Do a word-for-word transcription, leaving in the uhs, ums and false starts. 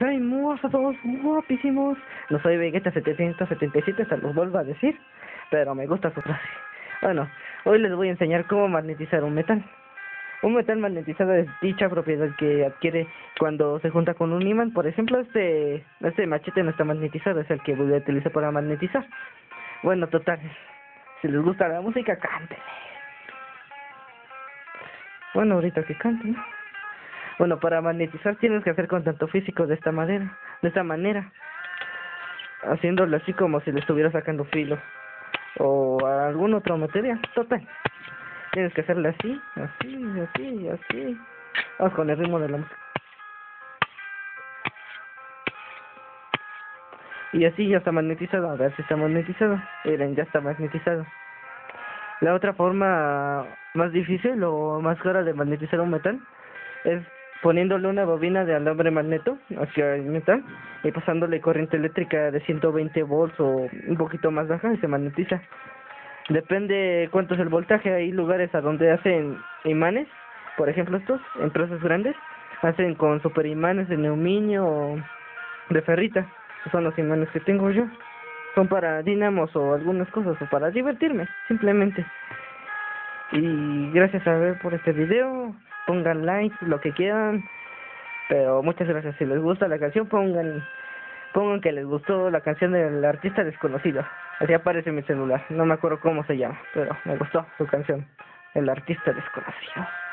Traemos a todos guapísimos. No soy Vegeta setecientos setenta y siete, se los vuelvo a decir, pero me gusta su frase. Bueno, hoy les voy a enseñar cómo magnetizar un metal. Un metal magnetizado es dicha propiedad que adquiere cuando se junta con un imán. Por ejemplo, este este machete no está magnetizado, es el que voy a utilizar para magnetizar. Bueno, total, si les gusta la música, cántenle. Bueno, ahorita que canten, ¿no? Bueno, para magnetizar tienes que hacer contacto físico de esta manera, de esta manera, haciéndolo así como si le estuviera sacando filo o algún otro material. Total, tienes que hacerle así, así, así, así. Vamos con el ritmo de la música. Y así ya está magnetizado. A ver si está magnetizado. Miren, ya está magnetizado. La otra forma más difícil o más cara de magnetizar un metal es poniéndole una bobina de alambre magneto hacia el metal y pasándole corriente eléctrica de ciento veinte volts o un poquito más baja y se magnetiza. Depende cuánto es el voltaje. Hay lugares a donde hacen imanes, por ejemplo estos, empresas grandes, hacen con super imanes de aluminio o de ferrita. Son los imanes que tengo yo. Son para dinamos o algunas cosas, o para divertirme, simplemente. Y gracias a ver por este video. Pongan like, lo que quieran. Pero muchas gracias. Si les gusta la canción, pongan pongan que les gustó la canción del artista desconocido. Así aparece en mi celular. No me acuerdo cómo se llama, pero me gustó su canción. El artista desconocido.